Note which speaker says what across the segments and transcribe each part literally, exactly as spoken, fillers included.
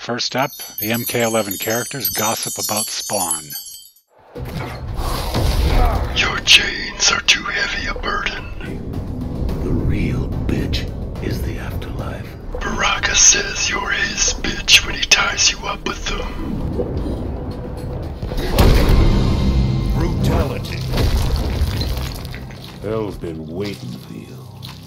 Speaker 1: First up, the M K eleven characters gossip about Spawn.
Speaker 2: Your chains are too heavy a burden.
Speaker 3: The real bitch is the afterlife.
Speaker 2: Baraka says you're his bitch when he ties you up with them.
Speaker 4: Brutality.
Speaker 3: Hell's been waiting for you.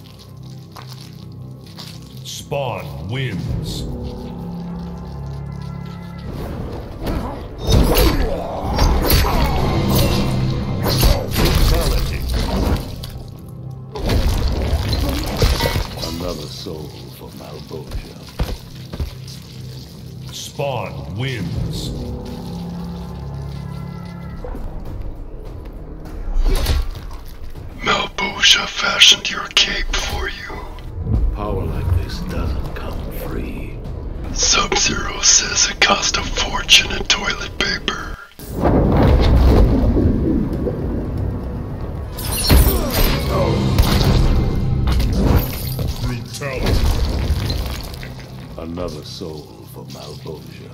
Speaker 4: Spawn wins. Brutality.
Speaker 3: Another soul for Malboja.
Speaker 4: Spawn wins.
Speaker 2: Malboja fashioned your cape for you.
Speaker 3: Power like this doesn't come free.
Speaker 2: Sub-Zero says it cost a fortune in toilet paper.
Speaker 4: Brutality.
Speaker 3: Another soul for Malboja.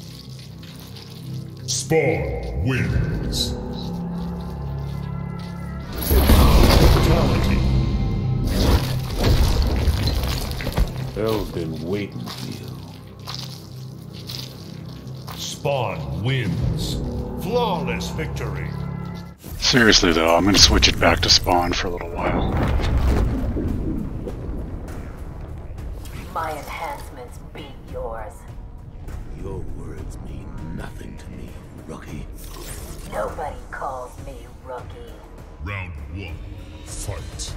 Speaker 4: Spawn wins. Brutality.
Speaker 3: Hell's been waiting for you.
Speaker 4: Spawn wins. Flawless victory.
Speaker 1: Seriously though, I'm gonna switch it back to Spawn for a little while.
Speaker 5: My enhancements beat yours.
Speaker 3: Your words mean nothing to me, rookie.
Speaker 5: Nobody calls me rookie.
Speaker 4: Round one. Fight.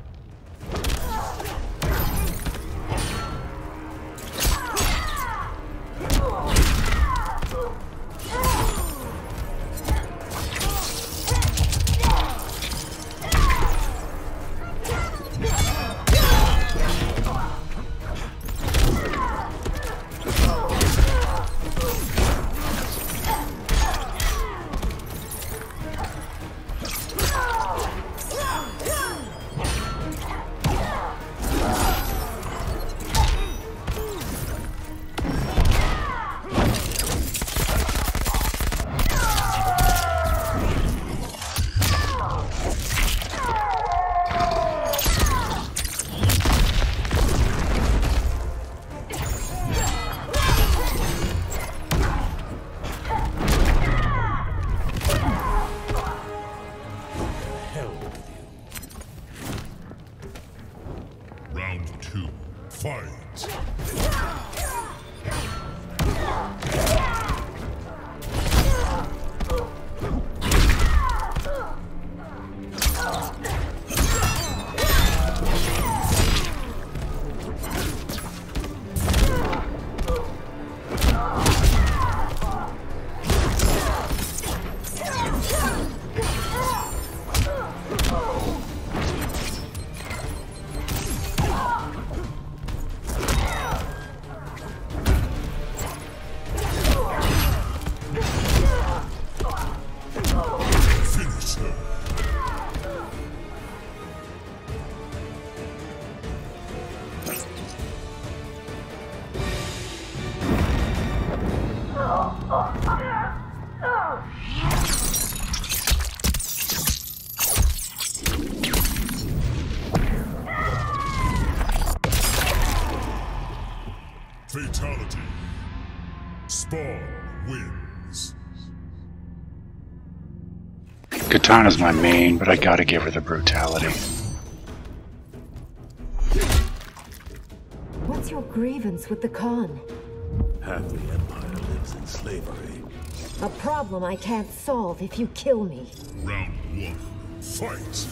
Speaker 4: Round two. Fight. Fatality. Spawn wins.
Speaker 1: Kitana's my main, but I gotta give her the brutality.
Speaker 6: What's your grievance with the Khan?
Speaker 3: Half the Empire lives in slavery.
Speaker 6: A problem I can't solve if you kill me.
Speaker 4: Round one. Fight.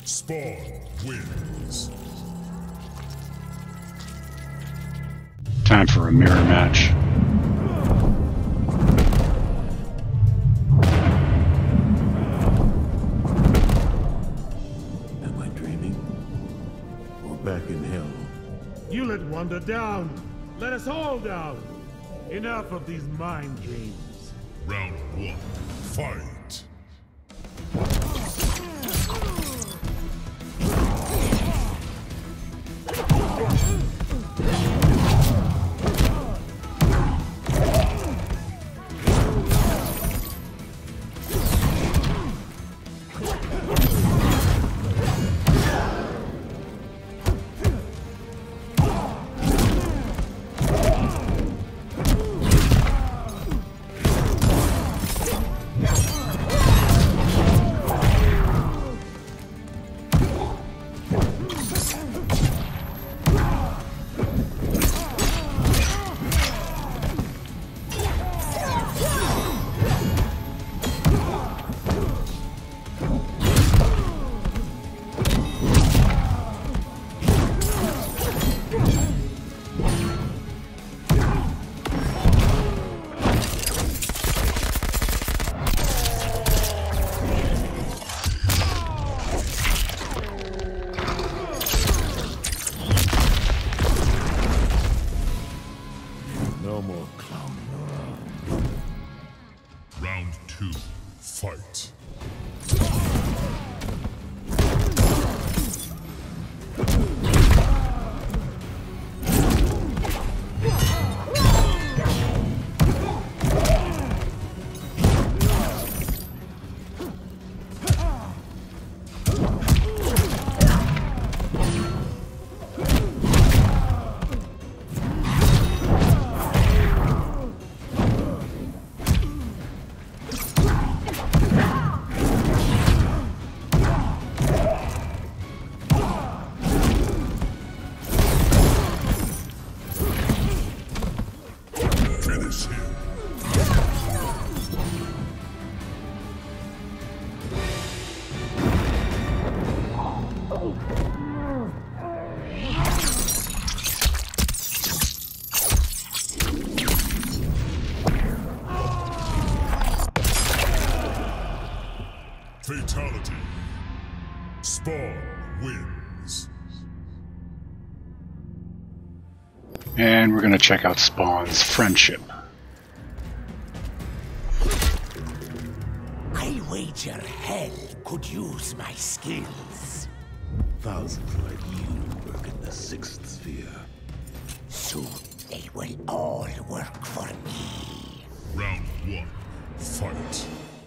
Speaker 4: Spawn wins.
Speaker 1: Time for a mirror match.
Speaker 3: Am I dreaming? Or back in hell?
Speaker 7: You let Wanda down. Let us all down. Enough of these mind dreams.
Speaker 4: Round one, fight.
Speaker 3: No more clowning.
Speaker 4: Round two, fight. Finish him. Fatality. Spawn wins.
Speaker 1: And we're going to check out Spawn's friendship.
Speaker 3: I wager hell could use my skills. Thousands like you work in the sixth sphere.
Speaker 8: Soon they will all work for me.
Speaker 4: Round one, fight.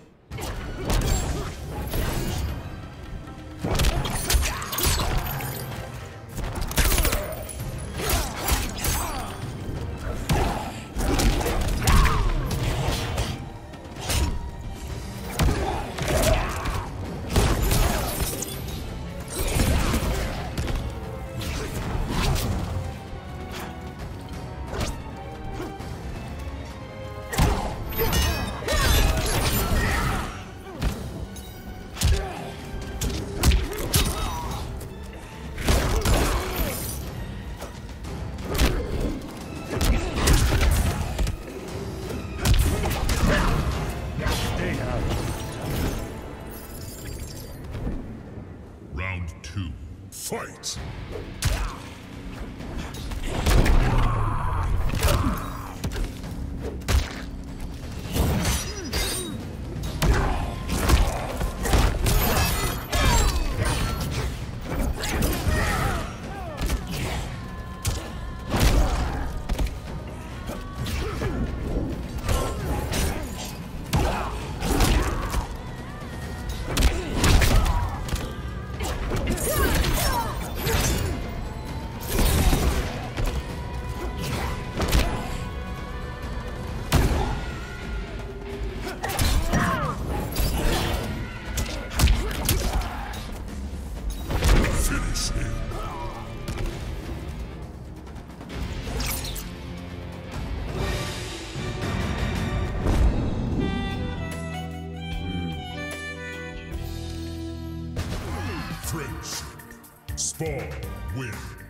Speaker 4: Round two, fight! Friendship. Spawn wins.